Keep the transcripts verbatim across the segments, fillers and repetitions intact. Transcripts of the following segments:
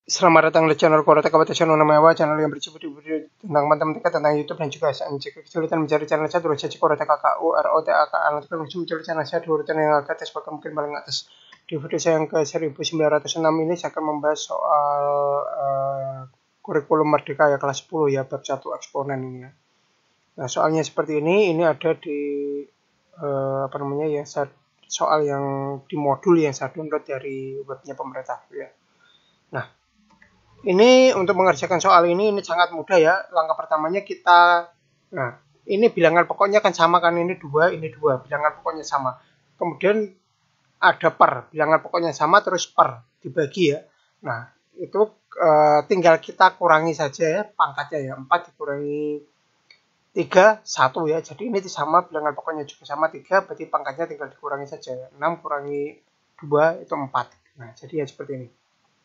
Selamat datang di channel Koroteka Channel Namawa, channel yang berisi video-video tentang matematika, tentang YouTube dan juga sains. Jika kesulitan mencari channel saya, tulis saja Koroteka K U R O T A K A. Nanti langsung mencari channel saya di urutan yang agak atas, bahkan mungkin paling atas. Di video saya yang ke seribu sembilan ratus enam ini saya akan membahas soal uh, kurikulum Merdeka ya kelas sepuluh ya, bab satu eksponen ini ya. Nah, soalnya seperti ini, ini ada di uh, apa namanya ya, soal yang di modul yang saya download dari webnya pemerintah ya. Nah, ini untuk mengerjakan soal ini, ini sangat mudah ya. Langkah pertamanya kita, nah ini bilangan pokoknya kan sama kan, ini dua, ini dua, bilangan pokoknya sama. Kemudian ada per, bilangan pokoknya sama terus per, dibagi ya. Nah itu e, tinggal kita kurangi saja ya, pangkatnya ya, empat dikurangi tiga, satu ya. Jadi ini sama, bilangan pokoknya juga sama tiga, berarti pangkatnya tinggal dikurangi saja ya. enam kurangi dua itu empat. Nah jadi ya seperti ini.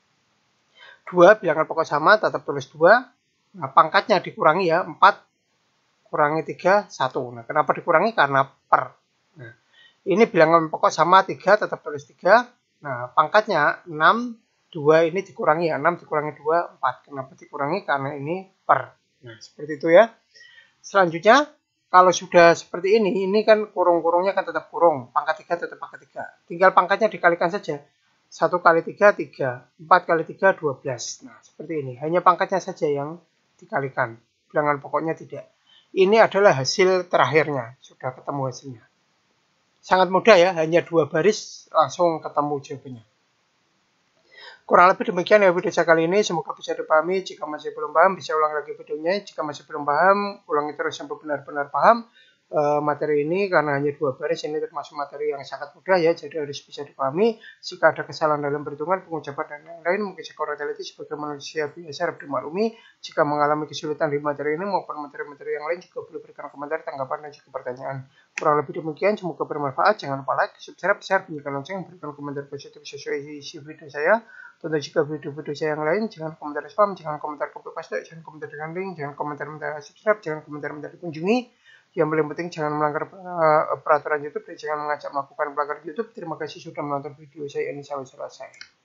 dua bilangan pokok sama, tetap tulis dua. Nah, pangkatnya dikurangi ya, empat kurangi tiga, satu. Nah, kenapa dikurangi? Karena per. Nah, ini bilangan pokok sama tiga, tetap tulis tiga. Nah, pangkatnya enam, dua ini dikurangi ya, enam dikurangi dua, empat. Kenapa dikurangi? Karena ini per. Nah, seperti itu ya. Selanjutnya, kalau sudah seperti ini, ini kan kurung-kurungnya kan tetap kurung. Pangkat tiga tetap pangkat tiga. Tinggal pangkatnya dikalikan saja. satu kali tiga, tiga. empat kali tiga, dua belas. Nah, seperti ini. Hanya pangkatnya saja yang dikalikan. Bilangan pokoknya tidak. Ini adalah hasil terakhirnya. Sudah ketemu hasilnya. Sangat mudah ya. Hanya dua baris langsung ketemu jawabannya. Kurang lebih demikian ya video saya kali ini. Semoga bisa dipahami. Jika masih belum paham, bisa ulang lagi videonya. Jika masih belum paham, ulangi terus sampai benar-benar paham. Uh, materi ini karena hanya dua baris, ini termasuk materi yang sangat mudah ya, jadi harus bisa dipahami. Jika ada kesalahan dalam perhitungan, pengucapan dan lain-lain, mungkin sekolah teliti sebagai manusia biasa harus dimaklumi. Jika mengalami kesulitan di materi ini maupun materi-materi yang lain, juga boleh berikan komentar, tanggapan, dan juga pertanyaan. Kurang lebih demikian, semoga bermanfaat. Jangan lupa like, subscribe, share, bunyikan lonceng, berikan komentar positif sesuai isi video saya. Tentu juga video-video saya yang lain, jangan komentar spam, jangan komentar copy paste, jangan komentar dengan link, jangan komentar minta subscribe, jangan komentar minta dikunjungi. Yang paling penting jangan melanggar uh, peraturan YouTube dan jangan mengajak melakukan pelanggaran YouTube. Terima kasih sudah menonton video saya ini sampai selesai.